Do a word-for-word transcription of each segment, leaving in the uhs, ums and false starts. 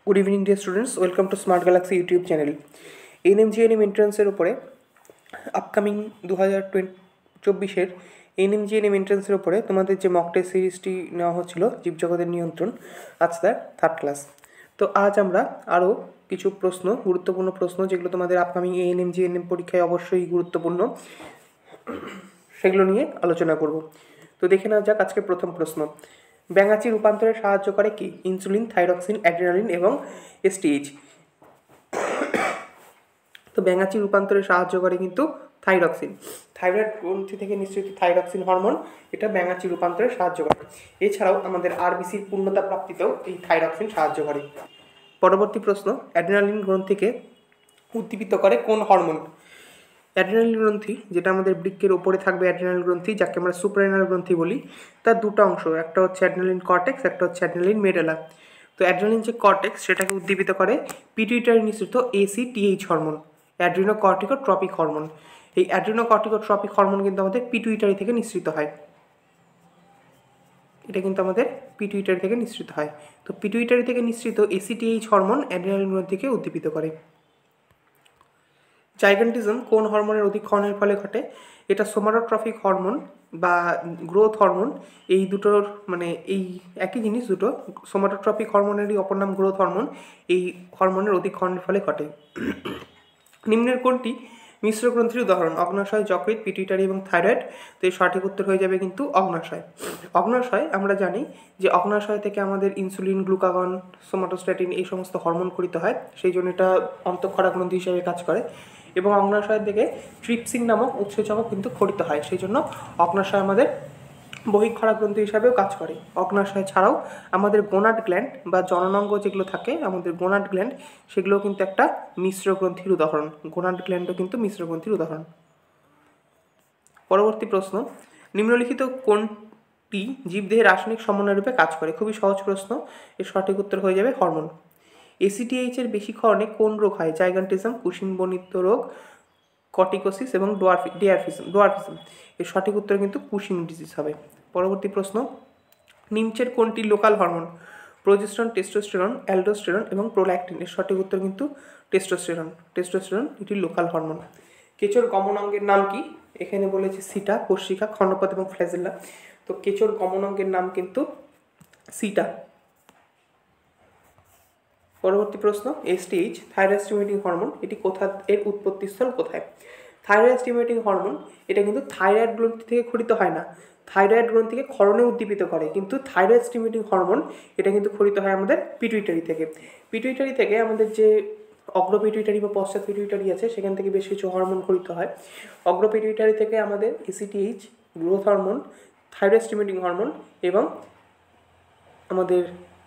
Good evening dear students, welcome to Smart Galaxy YouTube channel. NM GNM এন্ট্রান্সের উপরে upcoming দু হাজার twenty চব্বিশের এনএম জিএনএম এন্ট্রান্সের উপরে তোমাদের যে মক টেস্ট সিরিজটি নেওয়া হচ্ছিল জীবজগতের নিয়ন্ত্রণ, আজ তার থার্ড ক্লাস। তো আজ আমরা আরও কিছু প্রশ্ন, গুরুত্বপূর্ণ প্রশ্ন যেগুলো তোমাদের আপকামিং এএনএম জিএনএম পরীক্ষায় অবশ্যই গুরুত্বপূর্ণ, সেগুলো নিয়ে আলোচনা করব। তো দেখে নেওয়া যাক আজকে প্রথম প্রশ্ন। ব্যাঙাচি রূপান্তরে সাহায্য করে কি? ইনসুলিন, থাইরক্সিন, অ্যাড্রিনালিন এবং এসটিএইচ। তো ব্যাঙাচি রূপান্তরে সাহায্য করে কিন্তু থাইরক্সিন। থাইরয়েড গ্রন্থি থেকে নিঃসৃত থাইরক্সিন হরমোন, এটা ব্যাঙাচি রূপান্তরে সাহায্য করে। এছাড়াও আমাদের আরবিসির পূর্ণতা প্রাপ্তিতেও এই থাইরক্সিন সাহায্য করে। পরবর্তী প্রশ্ন, অ্যাড্রিনালিন গ্রন্থিকে উদ্দীপিত করে কোন হরমোন? অ্যাড্রিনালিন গ্রন্থি, যেটা আমাদের বৃক্কের ওপরে থাকবে অ্যাড্রিনাল গ্রন্থি, যাকে আমরা সুপ্রারেনাল গ্রন্থি বলি, তার দুটো অংশ, একটা হচ্ছে অ্যাড্রিনালিন কর্টেক্স, একটা হচ্ছে অ্যাড্রিনালিন মেডুলা। তো অ্যাড্রিনালিন যে কর্টেক্স, সেটাকে উদ্দীপিত করে পিটুইটারি নিঃসৃত এসিটিএইচ হরমোন, অ্যাড্রিনোকর্টিকোট্রপিক হরমোন। এই অ্যাড্রিনোকর্টিকোট্রপিক হরমোন কিন্তু আমাদের পিটুইটারি থেকে নিঃসৃত হয়, এটা কিন্তু আমাদের পিটুইটারি থেকে নিঃসৃত হয়। তো পিটুইটারি থেকে নিঃসৃত এসিটিএইচ হরমোন অ্যাড্রিনালিন গ্রন্থিকে উদ্দীপিত করে। জাইগান্টিজম কোন হরমোনের অধিক্ষরণের ফলে ঘটে? এটা সোমাটোট্রফিক হরমোন বা গ্রোথ হরমোন, এই দুটোর মানে এই একই জিনিস দুটো। সোমাটোট্রপিক হরমোনেরই অপর নাম গ্রোথ হরমোন, এই হরমোনের অধিক্ষরণের ফলে ঘটে। নিম্নের কোনটি মিশ্র গ্রন্থির উদাহরণ? অগ্নাশয়, যকৃৎ, পিটুইটারি এবং থাইরয়েড। তো এই সঠিক উত্তর হয়ে যাবে কিন্তু অগ্নাশয়। অগ্নাশয় আমরা জানি যে অগ্নাশয় থেকে আমাদের ইনসুলিন, গ্লুকাগন, সোমাটোস্ট্যাটিন এই সমস্ত হরমোন খরিত হয়, সেই জন্য এটা অন্তঃক্ষরা গ্রন্থি হিসেবে কাজ করে। এবং অগ্নাশয় থেকে ট্রিপসিন নামক উৎসেচকও কিন্তু খরিত হয়, সেই জন্য অগ্নাশয় আমাদের বহিঃক্ষরা গ্রন্থি হিসাবেও কাজ করে। অগ্নাশয় ছাড়াও আমাদের গোনাড গ্ল্যান্ড বা জননাঙ্গ যেগুলো থাকে, আমাদের গোনাড গ্ল্যান্ড, সেগুলোও কিন্তু একটা মিশ্র গ্রন্থির উদাহরণ। গোনাড গ্ল্যান্ডও কিন্তু মিশ্র গ্রন্থির উদাহরণ। পরবর্তী প্রশ্ন, নিম্নলিখিত কোনটি জীবদেহে রাসায়নিক সমন্বয় রূপে কাজ করে? খুবই সহজ প্রশ্ন, এর সঠিক উত্তর হয়ে যাবে হরমোন। এসিটিএইচ এর বেশিক্ষরণে কোন রোগ হয়? জাইগান্টিজম, কুশিং বর্ণিত রোগ, কর্টিকোসিস এবং ডোয়ার্ফি ডিয়ারফিজম ডোয়ার্ফিজম। এর সঠিক উত্তর কিন্তু কুশিং ডিজিজ হবে। পরবর্তী প্রশ্ন, নিম্নের কোনটি local hormone? Progesterone, testosterone, aldosterone এবং প্রোল্যাক্টিন। এর সঠিক উত্তর কিন্তু টেস্টোস্টেরন। টেস্টোস্টেরন এটি লোকাল হরমোন। কেঁচোর গমন অঙ্গের নাম কি? এখানে বলেছে সিটা, কোষিকা, খণ্ডপথ এবং ফ্ল্যাজেলা। তো কেঁচোর গমন অঙ্গের নাম কিন্তু সিটা। পরবর্তী প্রশ্ন, এসটিএইচ থাইরয়েড স্টিমুলেটিং হরমোন, এটি কোথা এর উৎপত্তিস্থল কোথায়? থাইরয়েড স্টিমুলেটিং হরমোন এটা কিন্তু থাইরয়েড গ্রন্থি থেকে খরিত হয় না, থাইরয়েড গ্রন্থিকে ক্ষরণে উদ্দীপিত করে। কিন্তু থাইরয়েড স্টিমুলেটিং হরমোন এটা কিন্তু খরিত হয় আমাদের পিটুইটারি থেকে। পিটুইটারি থেকে আমাদের যে অগ্র পিটুইটারি বা পশ্চাৎ পিটুইটারি আছে, সেখান থেকে বেশ কিছু হরমোন খরিত হয়। অগ্র পিটুইটারি থেকে আমাদের ACTH, growth hormone, thyroid stimulating hormone এবং আমাদের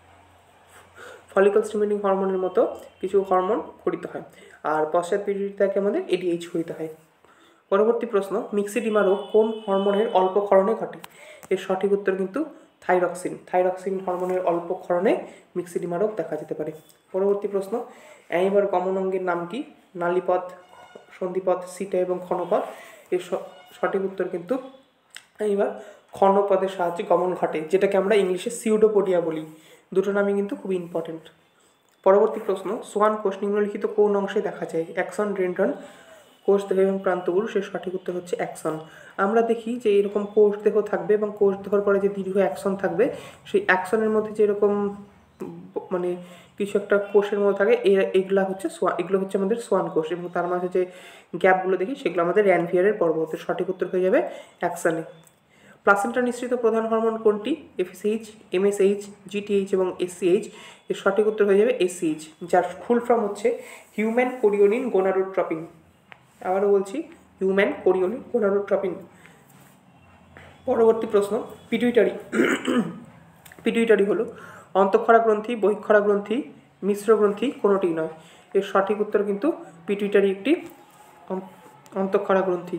ফলিকল স্টিমুলেটিং হরমোনের মতো কিছু হরমোন খরিত হয়। আর পশ্চাৎ পিটুইটারি থেকে আমাদের এডিএইচ খরিত হয়। পরবর্তী প্রশ্ন, মিক্সিডিমা রোগ কোন হরমোনের অল্প ক্ষরণে ঘটে? এর সঠিক উত্তর কিন্তু থাইরক্সিন। থাইরক্সিন হরমোনের অল্প ক্ষরণে মিক্সিডিমা রোগ দেখা যেতে পারে। পরবর্তী প্রশ্ন, অ্যামিবার গমন অঙ্গের নাম কি? নালীপথ, সন্ধিপথ, সিটা এবং ক্ষণপথ। এর সঠিক উত্তর কিন্তু অ্যামিবার ক্ষণপথের সাহায্যে গমন ঘটে, যেটাকে আমরা ইংলিশে সিউডোপোডিয়া বলি। দুটো নামই কিন্তু খুবই ইম্পর্টেন্ট। পরবর্তী প্রশ্ন, সোয়ান কোষ নিম্নলিখিত কোন অংশে দেখা যায়? অ্যাক্সন, ডেন্ড্রন, কোষ দেহ এবং প্রান্তগুলো। সে সঠিক উত্তর হচ্ছে অ্যাক্সন। আমরা দেখি যে এরকম কোষ দেহ থাকবে এবং কোষ দেহর পরে যে দীর্ঘ অ্যাক্সন থাকবে, সেই অ্যাক্সনের মধ্যে যে এরকম মানে কিছু একটা কোষের মধ্যে থাকে, এগুলা হচ্ছে সোয়ান, এগুলো হচ্ছে আমাদের সোয়ান কোষ। এবং তার মাঝে যে গ্যাপগুলো দেখি, সেগুলো আমাদের র্যানভিয়ারের পর্বত। সঠিক উত্তর হয়ে যাবে অ্যাক্সনে। প্লাসেন্টা নিঃসৃত প্রধান হরমোন কোনটি? এফএসএইচ, এমএসএইচ, জিটিএইচ এবং এসসিএইচ। এর সঠিক উত্তর হয়ে যাবে এসসিএইচ, যার ফুল ফর্ম হচ্ছে হিউম্যান কোরিওনিন গোনাডোট্রপিন। আবারও বলছি, হিউম্যান কোরিওনিন গোনাডোট্রপিন। পরবর্তী প্রশ্ন, পিটুইটারি পিটুইটারি হলো অন্তঃক্ষরা গ্রন্থি, বহিঃক্ষরা গ্রন্থি, মিশ্র গ্রন্থি, কোনোটিই নয়। এর সঠিক উত্তর কিন্তু পিটুইটারি একটি অন্তঃক্ষরা গ্রন্থি।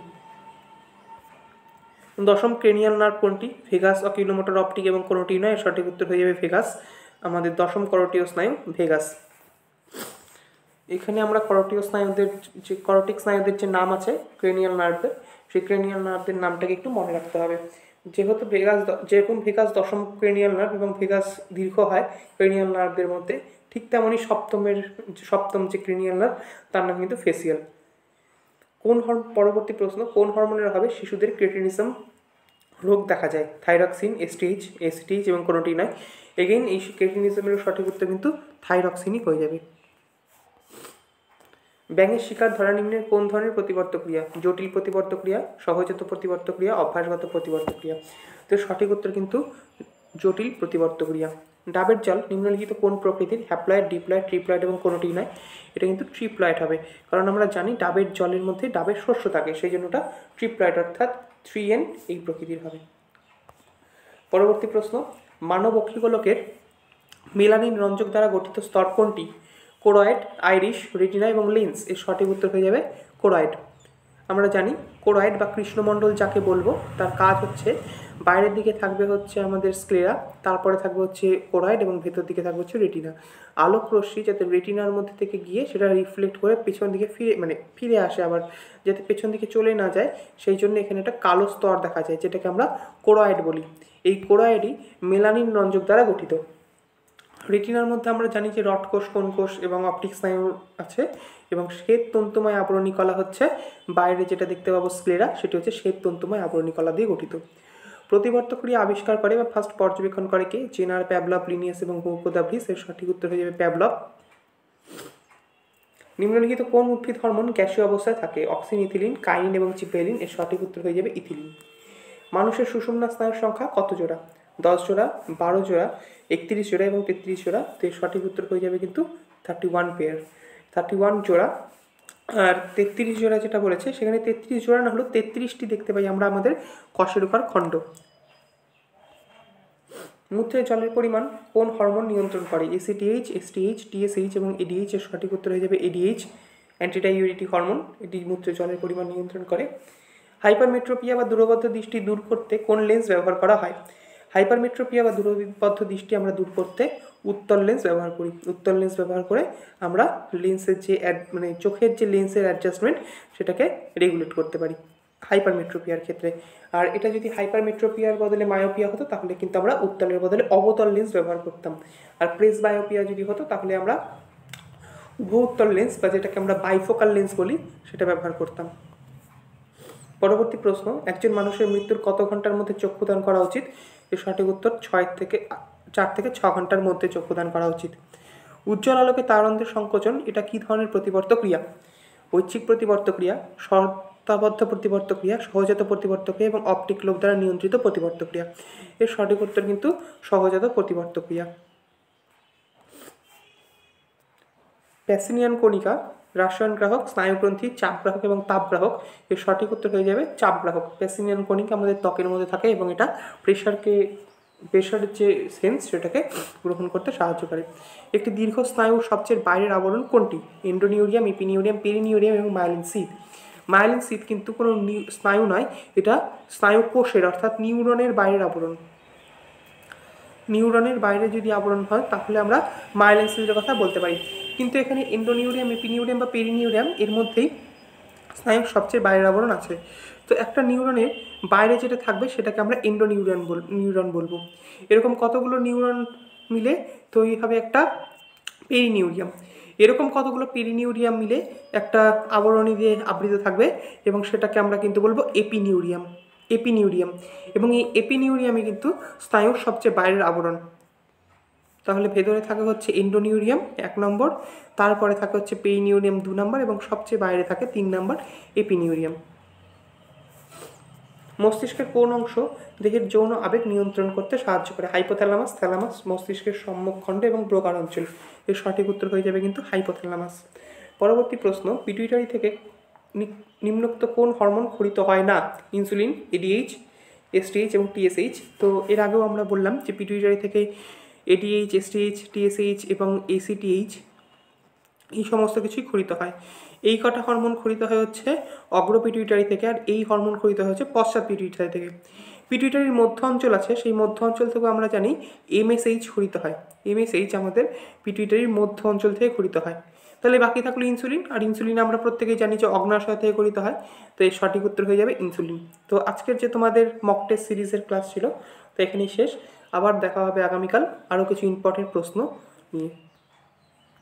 দশম ক্রেনিয়াল নার্ভ কোনটি? ভেগাস, অকিলোমোটর, অপটিক এবং কোনোটি নয়। এর সঠিক উত্তর হয়ে যাবে ভেগাস, আমাদের দশম করোটীয় স্নায়ু ভেগাস। এখানে আমরা করোটীয় স্নায়ুদের যে করোটিক স্নায়ুদের যে নাম আছে ক্রেনিয়াল নার্ভদের, সেই ক্রেনিয়াল নার্ভদের নামটাকে একটু মনে রাখতে হবে। যেহেতু ভেগাস যেরকম ভেগাস দশম ক্রেনিয়াল নার্ভ এবং ভেগাস দীর্ঘ হয় ক্রেনিয়াল নার্ভদের মধ্যে, ঠিক তেমনই সপ্তমের সপ্তম যে ক্রেনিয়াল নার্ভ তার নাম কিন্তু ফেসিয়াল। কোন হরমোন, পরবর্তী প্রশ্ন, কোন হরমোনের অভাবে শিশুদের ক্রেটিনিজম রোগ দেখা যায়? থাইরক্সিন, এসটিএইচ, এসটিএইচ এবং কোনোটি নয়। এগেইন এই ক্রেটিনিজমের সঠিক উত্তর কিন্তু থাইরক্সিনই হয়ে যাবে। ব্যাঙের শিকার ধরা নিম্নের কোন ধরনের প্রতিবর্ত ক্রিয়া? জটিল প্রতিবর্ত ক্রিয়া, সহজাত প্রতিবর্ত ক্রিয়া, অভ্যাসগত প্রতিবর্ত ক্রিয়া। তো সঠিক উত্তর কিন্তু জটিল প্রতিবর্ত ক্রিয়া। ডাবের জল নিম্নলিখিত কোন প্রকৃতির? হ্যাপ্লয়েড, ডিপ্লয়েড, ট্রিপ্লয়েড এবং কোনোটি নয়। এটা কিন্তু ট্রিপ্লয়েড হবে, কারণ আমরা জানি ডাবের জলের মধ্যে ডাবের শস্য থাকে, সেই জন্য ওটা ট্রিপ্লয়েড অর্থাৎ থ্রি এন এই প্রকৃতির হবে। পরবর্তী প্রশ্ন, মানব অক্ষিগোলকের মেলানিন রঞ্জক দ্বারা গঠিত স্তর কোনটি? কোরয়েড, আইরিশ, রেটিনা এবং লেন্স। এর সঠিক উত্তর হয়ে যাবে কোরয়েড। আমরা জানি কোরয়েড বা কৃষ্ণমণ্ডল যাকে বলবো তার কাজ হচ্ছে বাইরের দিকে থাকবে হচ্ছে আমাদের স্ক্লেরা, তারপরে থাকবে হচ্ছে কোরয়েড এবং ভেতর দিকে থাকবে হচ্ছে রেটিনা। আলোক রশ্মি যাতে রেটিনার মধ্যে থেকে গিয়ে সেটা রিফ্লেক্ট করে পেছন দিকে ফিরে মানে ফিরে আসে, আবার যাতে পেছন দিকে চলে না যায়, সেই জন্য এখানে একটা কালো স্তর দেখা যায় যেটাকে আমরা কোরয়েড বলি। এই কোরয়েডই মেলানিন রঞ্জক দ্বারা গঠিত। রেটিনার মধ্যে আমরা জানি যে রড কোষ, কোন কোষ এবং অপটিক স্নায়ু আছে, এবং শ্বেত তন্তুময় আবরণী কলা হচ্ছে বাইরে যেটা দেখতে পাবো স্ক্লেরা, সেটি হচ্ছে শ্বেত তন্তুময় আবরণী কলা দিয়ে গঠিত। প্রতিবর্ত ক্রিয়া আবিষ্কার করে বা ফার্স্ট পর্যবেক্ষণ করে কে? জেনার, প্যাভলভ, লিনিয়াস এবং হুকোদাভ্রিস। এর সঠিক উত্তর হয়ে যাবে প্যাভলভ। নিম্নলিখিত কোন উদ্ভিদ হরমোন গ্যাসীয় অবস্থায় থাকে? অক্সিন, ইথিলিন, কাইনিন এবং জিব্রেলিন। এর সঠিক উত্তর হয়ে যাবে ইথিলিন। মানুষের সুষুম্না স্নায়ুর সংখ্যা কত জোড়া? দশ জোড়া, বারো জোড়া, একত্রিশ জোড়া এবং তেত্রিশ জোড়া। তো এর সঠিক উত্তর হয়ে যাবে কিন্তু thirty one pair, thirty one জোড়া। আর তেত্রিশ জোড়া যেটা বলেছে সেখানে তেত্রিশ জোড়া না হলেও তেত্রিশটি দেখতে পাই আমরা আমাদের কশেরুকার খণ্ড। মূত্রে জলের পরিমাণ কোন হরমোন নিয়ন্ত্রণ করে? এসিটিএইচ, এসটিএইচ, টিএসএইচ এবং এডিএইচ। এর সঠিক উত্তর হয়ে যাবে এডিএইচ, অ্যান্টিডাইউরেটিক হরমোন। এটি মূত্রে জলের পরিমাণ নিয়ন্ত্রণ করে। হাইপারমেট্রোপিয়া বা দূরবদ্ধ দৃষ্টি দূর করতে কোন লেন্স ব্যবহার করা হয়? হাইপারমেট্রোপিয়া বা দূরবদ্ধ দৃষ্টি আমরা দূর করতে উত্তল লেন্স ব্যবহার করি। উত্তল লেন্স ব্যবহার করে আমরা লেন্সের যে মানে চোখের যে লেন্সের অ্যাডজাস্টমেন্ট সেটাকে রেগুলেট করতে পারি হাইপারমেট্রোপিয়ার ক্ষেত্রে। আর এটা যদি হাইপারমেট্রোপিয়ার বদলে মায়োপিয়া হতো তাহলে কিন্তু আমরা উত্তলের বদলে অবতল লেন্স ব্যবহার করতাম। আর প্রেস বায়োপিয়া যদি হতো তাহলে আমরা উভয় উত্তল লেন্স বা যেটাকে আমরা বাইফোকাল লেন্স বলি সেটা ব্যবহার করতাম। পরবর্তী প্রশ্ন, একজন মানুষের মৃত্যুর কত ঘন্টার মধ্যে চক্ষুদান করা উচিত? এর সঠিক উত্তর ছয় থেকে চার থেকে ছ ঘন্টার মধ্যে চক্ষুদান করা উচিত। উজ্জ্বল আলোকে তারন্দের সংকোচন এটা কি ধরনের প্রতিবর্ত ক্রিয়া? ঐচ্ছিক প্রতিবর্ত ক্রিয়া, শর্তাবদ্ধ প্রতিবর্ত ক্রিয়া, সহজাত প্রতিবর্ত ক্রিয়া এবং অপটিক লোক দ্বারা নিয়ন্ত্রিত প্রতিবর্ত ক্রিয়া। এর সঠিক উত্তর কিন্তু সহজাত প্রতিবর্ত ক্রিয়া। প্যাসিনিয়ান কণিকা রাসায়ন গ্রাহক, স্নায়ুগ্রন্থি, চাপগ্রাহক এবং তাপগ্রাহক। এর সঠিক উত্তর হয়ে যাবে চাপগ্রাহক। প্যাসিনিয়ান কণিকা আমাদের ত্বকের মধ্যে থাকে এবং এটা প্রেশারকে প্রেশারের যে সেন্স সেটাকে গ্রহণ করতে সাহায্য করে। একটি দীর্ঘ স্নায়ুর সবচেয়ে বাইরের আবরণ কোনটি? এন্ডোনিউরিয়াম, ইপিনিউরিয়াম, পেরিনিউরিয়াম এবং মাইলিন সিথ। মাইলিন সিথ কিন্তু কোনো স্নায়ু নয়, এটা স্নায়ু কোষের অর্থাৎ নিউরনের বাইরের আবরণ। নিউরনের বাইরে যদি আবরণ হয় তাহলে আমরা মাইলিন সিথের কথা বলতে পারি। কিন্তু এখানে এন্ডোনিউরিয়াম, এপিনিউরিয়াম বা পেরিনিউরিয়াম এর মধ্যেই স্নায়ুর সবচেয়ে বাইরের আবরণ আছে। তো একটা নিউরনের বাইরে যেটা থাকবে সেটাকে আমরা এন্ডোনিউরন বল নিউরন বলবো। এরকম কতগুলো নিউরন মিলে তৈরি হবে একটা পেরিনিউরিয়াম। এরকম কতগুলো পেরিনিউরিয়াম মিলে একটা আবরণী দিয়ে আবৃত থাকবে এবং সেটাকে আমরা কিন্তু বলবো এপিনিউরিয়াম। এপিনিউরিয়াম এবং এই এপিনিউরিয়ামে কিন্তু স্নায়ুর সবচেয়ে বাইরের আবরণ। তাহলে ভেতরে থাকে হচ্ছে এন্ডোনিউরিয়াম এক নম্বর, তারপরে থাকে হচ্ছে পেরিনিউরিয়াম দু নম্বর এবং সবচেয়ে বাইরে থাকে তিন নম্বর এপিনিউরিয়াম। মস্তিষ্কের কোন অংশ দেহের যৌন আবেগ নিয়ন্ত্রণ করতে সাহায্য করে? হাইপোথ্যালামাস, থ্যালামাস, মস্তিষ্কের সম্মুখখণ্ড এবং ব্রোকার অঞ্চল। এর সঠিক উত্তর হয়ে যাবে কিন্তু হাইপোথ্যালামাস। পরবর্তী প্রশ্ন, পিটুইটারি থেকে নিম্নোক্ত কোন হরমোন খরিত হয় না? ইনসুলিন, এডিএইচ, এসটিএইচ এবং টিএসএইচ। তো এর আগেও আমরা বললাম যে পিটুইটারি থেকে এডিএইচ, এসটিএইচ, টিএসএইচ এবং এসিটিএইচ এই সমস্ত কিছুই খরিত হয়। এই কটা হরমোন খরিত হয় হচ্ছে অগ্র পিটুইটারি থেকে, আর এই হরমোন খরিত হয় হচ্ছে পশ্চাৎ পিটুইটারি থেকে। পিটুইটারির মধ্য অঞ্চল আছে, সেই মধ্য অঞ্চল থেকে আমরা জানি এমএসএইচ খরিত হয়। এমএসএইচ আমাদের পিটুইটারির মধ্য অঞ্চল থেকে খরিত হয়। তাহলে বাকি থাকলো ইনসুলিন, আর ইনসুলিন আমরা প্রত্যেকেই জানি যে অগ্ন্যাশয় থেকে গঠিত হয়। তো এর সঠিক উত্তর হয়ে যাবে ইনসুলিন। তো আজকের যে তোমাদের মক টেস্ট সিরিজের ক্লাস ছিল তো এখানেই শেষ। আবার দেখা হবে আগামীকাল আরও কিছু ইম্পর্টেন্ট প্রশ্ন নিয়ে।